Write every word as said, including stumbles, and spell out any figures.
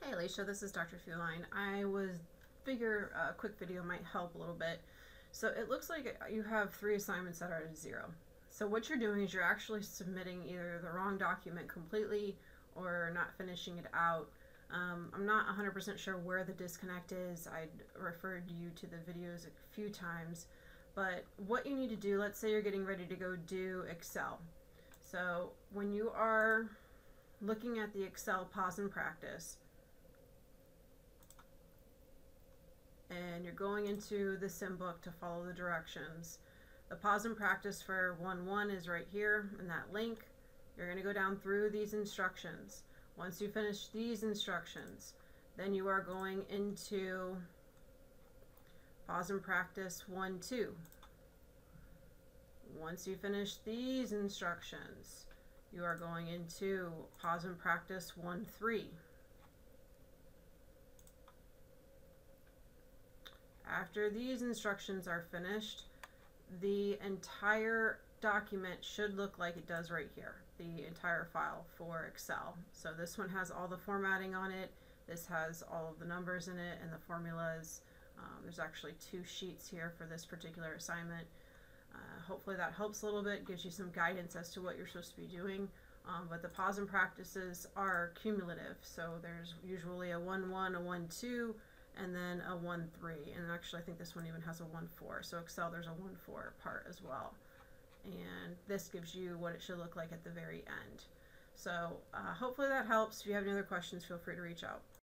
Hey Alicia, this is Doctor Feline. I was figure a quick video might help a little bit. So it looks like you have three assignments that are at zero. So what you're doing is you're actually submitting either the wrong document completely or not finishing it out. Um, I'm not one hundred percent sure where the disconnect is. I referred you to the videos a few times. But what you need to do, let's say you're getting ready to go do Excel. So when you are looking at the Excel pause and practice, and you're going into the sim book to follow the directions. The pause and practice for one one is right here in that link. You're going to go down through these instructions. Once you finish these instructions, then you are going into pause and practice one two. Once you finish these instructions, you are going into pause and practice one three. After these instructions are finished, the entire document should look like it does right here, the entire file for Excel. So this one has all the formatting on it, this has all of the numbers in it and the formulas. Um, there's actually two sheets here for this particular assignment. Uh, hopefully that helps a little bit, gives you some guidance as to what you're supposed to be doing. Um, but the pause and practices are cumulative, so there's usually a one one, a one two, and then a one three, and actually I think this one even has a one four. So Excel, there's a one four part as well, and this gives you what it should look like at the very end. So uh, hopefully that helps. If you have any other questions, feel free to reach out.